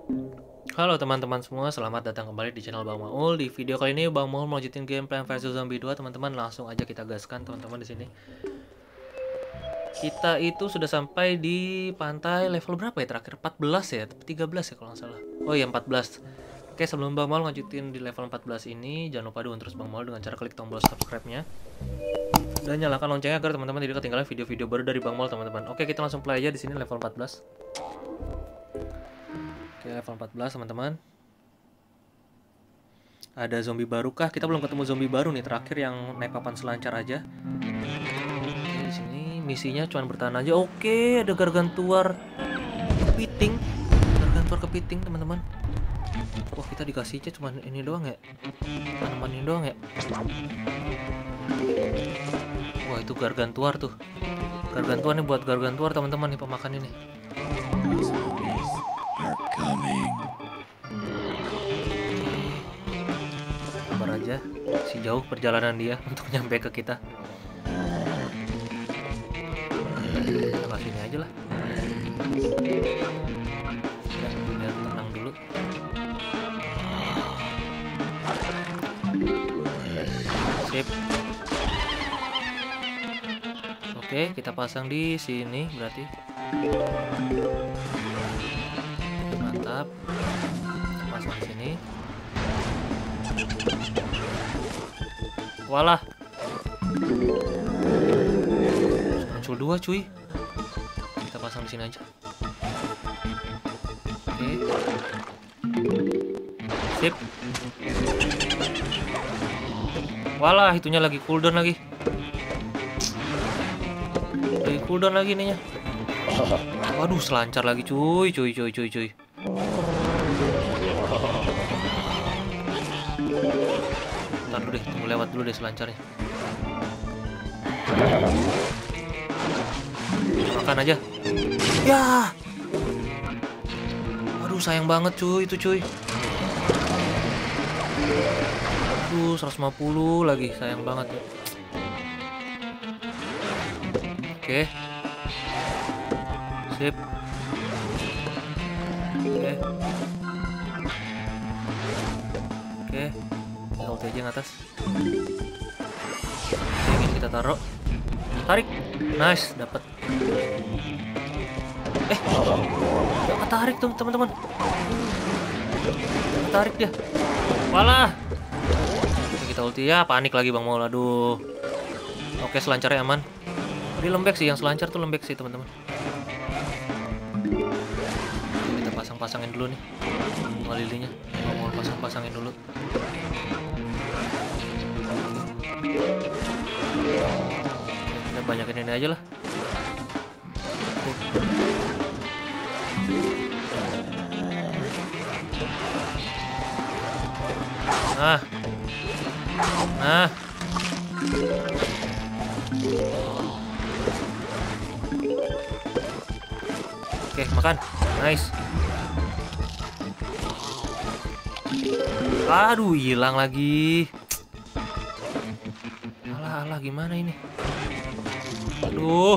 Halo teman-teman semua, selamat datang kembali di channel Bang Maul. Di video kali ini Bang Maul mau lanjutin game Plants vs Zombie 2, teman-teman. Langsung aja kita gaskan, teman-teman di sini. Kita itu sudah sampai di pantai level berapa ya terakhir? 14 ya, 13 ya kalau nggak salah. Oh iya 14. Oke, sebelum Bang Maul lanjutin di level 14 ini, jangan lupa dukung terus Bang Maul dengan cara klik tombol subscribe-nya dan nyalakan loncengnya agar teman-teman tidak ketinggalan video-video baru dari Bang Maul, teman-teman. Oke, kita langsung play aja di sini level 14. Oke, level 14 teman-teman. Ada zombie baru kah? Kita belum ketemu zombie baru nih, terakhir yang naik papan selancar aja. Oke, di sini misinya cuma bertahan aja. Oke, ada gargantuar kepiting. Gargantuar kepiting, teman-teman. Wah, kita dikasihnya cuma ini doang ya. Tanaman ini doang ya. Wah, itu gargantuar tuh. Gargantuar nih, buat gargantuar teman-teman nih pemakan ini. Sabar aja, si jauh perjalanan dia untuk nyampe ke kita. Kita kasih ini aja lah. Biar tenang dulu. Sip. Oke, kita pasang di sini berarti. Mantap. Pasang di sini. Walah. Muncul dua, cuy. Kita pasang di sini aja. Oke. Sip. Walah, itunya lagi cooldown lagi. Lagi cooldown lagi ininya. Waduh, selancar lagi, cuy. Ntar dulu deh, tunggu lewat dulu deh selancarnya. Makan aja. Ya. Aduh, sayang banget cuy, itu cuy. Aduh, 150 lagi, sayang banget ya. Oke. Sip. Oke. Oke. Kita ulti aja yang atas. Oke, ini kita taruh. Tarik. Nice, dapat. Jangan tarik tuh, teman-teman. Jangan tarik dia. Walah. Oke, kita ulti ya, panik lagi Bang Maul. Aduh. Oke, selancarnya aman. Ini lembek sih, yang selancar tuh lembek sih, teman-teman. Kita pasang-pasangin dulu nih. Bunga lilinya. Bang Maul pasang-pasangin dulu. Kita banyakin ini aja lah. Nah. Oke, makan. Nice. Aduh, hilang lagi. Alah, gimana ini? Aduh.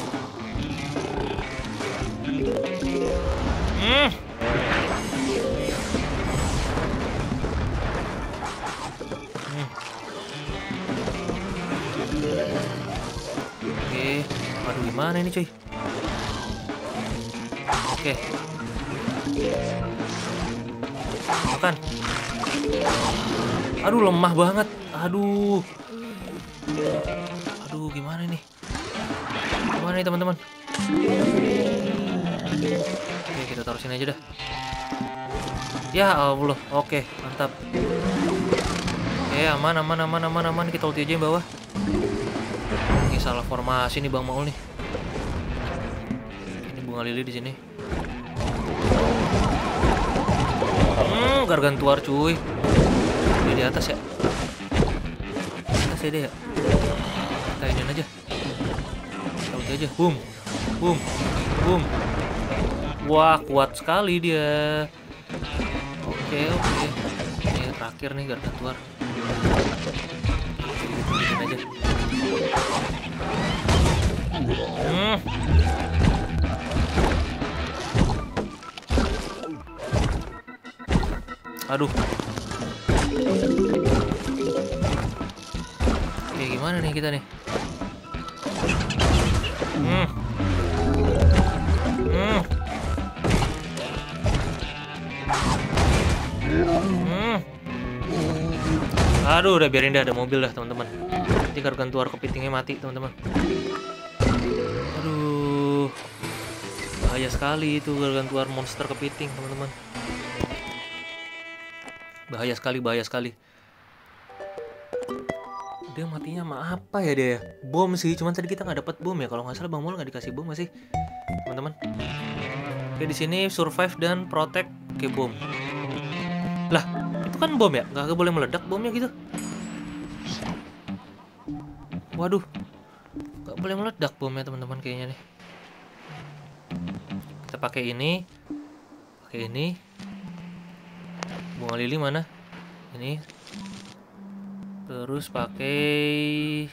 Oke. Aduh, gimana ini, cuy? Oke. Makan. Aduh, lemah banget. Aduh, gimana ini? Gimana nih, teman-teman? Oke, kita taruh sini aja dah. Ya Allah. Oke, mantap. Oke, aman. Kita ulti aja yang bawah. Ini salah formasi nih Bang Maul nih. Ini bunga lili di sini. Gargantuar cuy. Dia di atas ya. Di atas ya dia ya. Kita iniin aja. Kita ulti aja. Boom. Wah, kuat sekali dia. Oke. Ini terakhir nih gargantuar. Bikin aja. Aduh. Oke, gimana nih kita nih? Aduh, udah biarin dah, ada mobil dah teman-teman. Nanti gargantuar kepitingnya mati teman-teman. Aduh, bahaya sekali itu gargantuar monster kepiting teman-teman. Bahaya sekali, bahaya sekali. Dia matinya sama apa ya dia? Bom sih, cuman tadi kita nggak dapat bom ya. Kalau nggak salah Bang Mol nggak dikasih bom nggak sih, teman-teman? Oke, di sini survive dan protect ke bom. Lah, itu kan bom ya? Nggak boleh meledak bomnya gitu. Waduh, nggak boleh meledak bomnya teman-teman kayaknya nih. Kita pakai ini. Pakai ini. Bunga lili mana? Ini. Terus pakai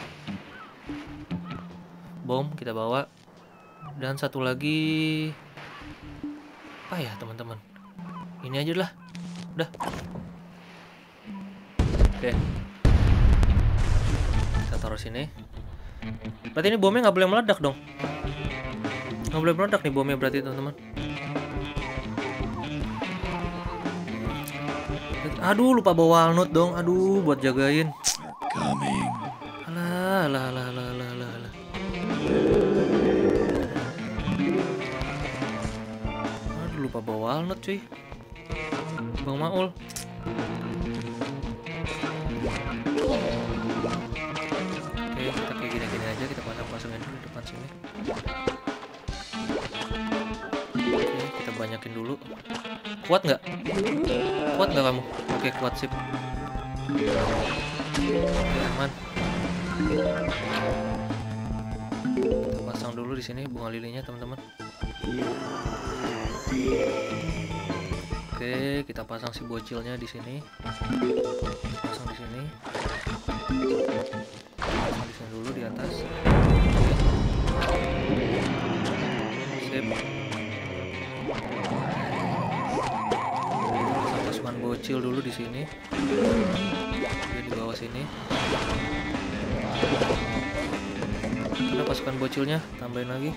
bom kita bawa. Dan satu lagi apa ya teman-teman? Ini aja lah. Udah. Oke. Kita taruh sini. Berarti ini bomnya nggak boleh meledak dong. Nggak boleh meledak nih bomnya berarti teman-teman. Aduh, lupa bawa walnut dong. Aduh, buat jagain. Alah. Aduh, lupa bawa walnut cuy. Bang Maul. Oke, kita kayak gini-gini aja, kita pasang-pasangin dulu depan sini. Oke, kita banyakin dulu. Kuat nggak? Kuat nggak kamu? Oke, kuat, sip. Oke, aman. Kita pasang dulu di sini bunga lilinya, teman-teman. Oke, kita pasang si bocilnya di sini. Pasang di sini. Pasang di sini dulu di atas. Oke. Sip. Pasang pasukan bocil dulu di sini. Oke, di bawah sini. Ada pasukan bocilnya, tambahin lagi.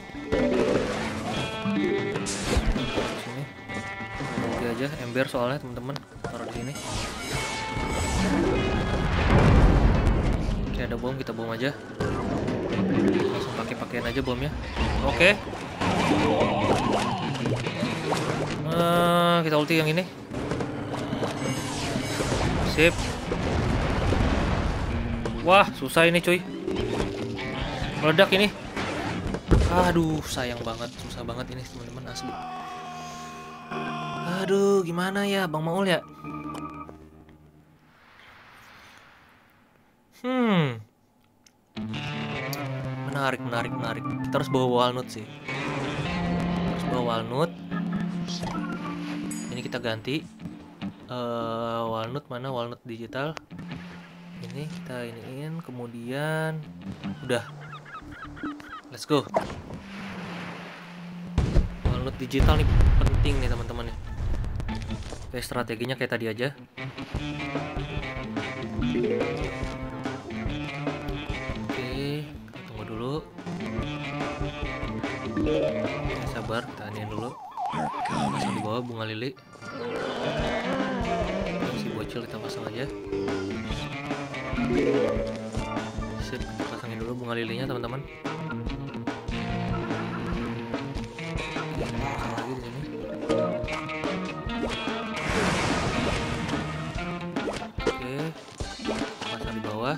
Di sini. Oke aja, ember soalnya teman-teman, taruh di sini. Oke, ada bom, kita bom aja. Langsung pakai pakaian aja bomnya. Oke. Kita ulti yang ini. Sip. Wah, susah ini cuy. Meledak ini. Aduh, sayang banget, susah banget ini teman-teman, asli. Aduh, gimana ya Bang Maul ya? Menarik. Kita harus bawa walnut sih. Harus bawa walnut. Ini kita ganti. Walnut mana? Walnut digital. Ini kita iniin, kemudian udah. Let's go. Walnut digital nih penting nih teman-teman nih. Oke, strateginya kayak tadi aja. Oke, kita tunggu dulu. Oke, sabar, tahanin dulu. Pasang di bawah bunga lili. Si bocil kita pasang aja. Sip, kita pasangin dulu bunga lilinya teman-teman. Pasang lagi di sini. Oke, pasang di bawah.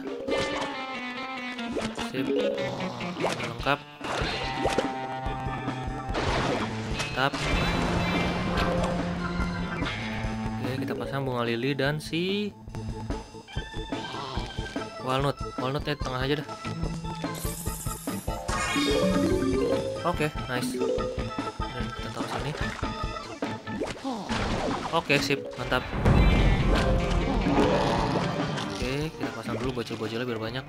Sip, lengkap. Mantap. Oke, kita pasang bunga lili dan si walnutnya tengah aja dah. Oke, nice. Dan kita taruh sini. Oke, sip, mantap. Oke, kita pasang dulu bocil-bocilnya biar banyak.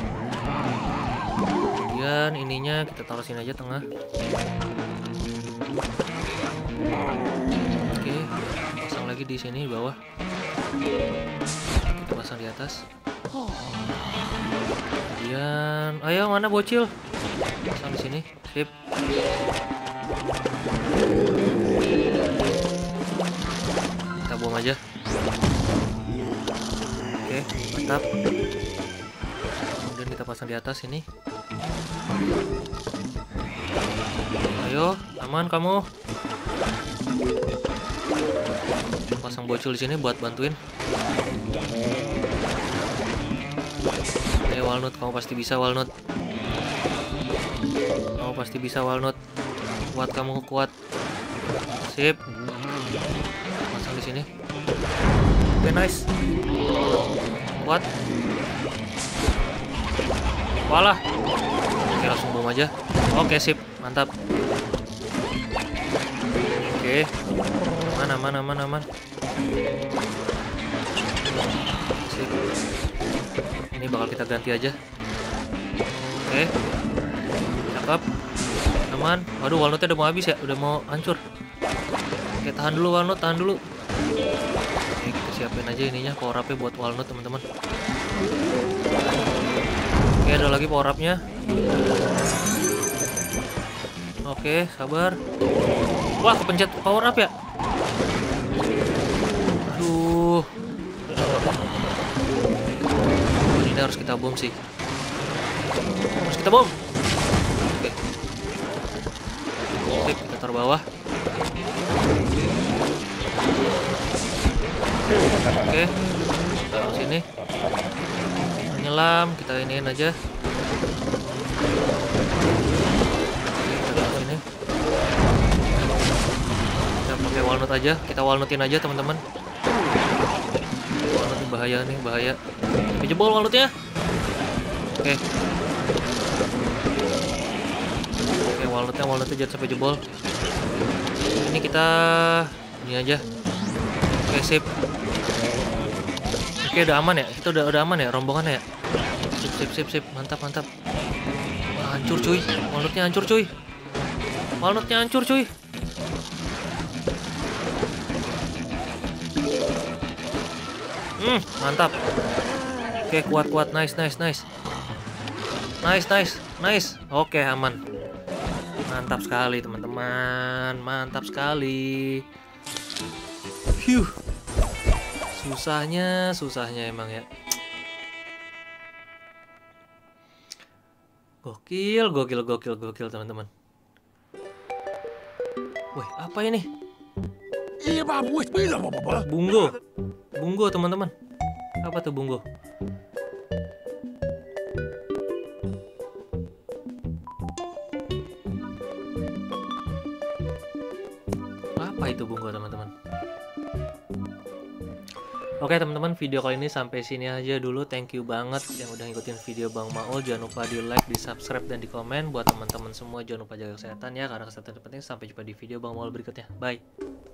Kemudian ininya kita taruh sini aja tengah. Oke, pasang lagi lagi di sini di bawah. Kita pasang di atas. Kemudian, ayo mana bocil? Pasang di sini. Sip. Kita bom aja. Oke, mantap. Kemudian kita pasang di atas ini. Ayo, aman kamu. Pasang bocil di sini buat bantuin. Ayo Walnut, kamu pasti bisa Walnut. Kamu pasti bisa Walnut. Kuat kamu, kuat. Sip. Pasang di sini. Oke, nice. Kuat. Walah. Oke, langsung bom aja. Oke, sip. Mantap. Oke. Aman. Sip. Ini bakal kita ganti aja. Oke. Cakep. Aman. Waduh, walnutnya udah mau habis ya. Udah mau hancur. Oke, tahan dulu walnut, tahan dulu. Oke, kita siapin aja ininya power up-nya buat walnut, teman-teman. Oke, ada lagi power up-nya. Oke, sabar. Wah, kepencet power up ya. Aduh. Ini harus kita bom sih. Harus kita bom. Oke. Sip, kita taruh bawah. Oke. Taruh sini. Menyelam, kita iniin aja. Pakai walnut aja, kita walnutin aja teman-teman. Walnut ini bahaya nih, bahaya. Tapi jebol walnutnya. Oke. Oke, walnutnya jangan sampai jebol. Ini kita ini aja. Oke, sip. Oke, udah aman ya. Itu udah aman ya rombongannya ya. Sip. Mantap. Wah, hancur cuy. Walnutnya hancur cuy. Mantap. Oke, kuat. Nice. Oke, aman. Mantap sekali, teman-teman. Mantap sekali. Phew. Susahnya emang ya. Gokil, teman-teman. Wih, apa ini? Bungo, teman-teman. Apa tuh bungo? Apa itu bungo, teman-teman? Oke teman-teman, video kali ini sampai sini aja dulu. Thank you banget yang udah ngikutin video Bang Maul. Jangan lupa di like, di subscribe, dan di komen. Buat teman-teman semua jangan lupa jaga kesehatan ya, karena kesehatan penting. Sampai jumpa di video Bang Maul berikutnya. Bye.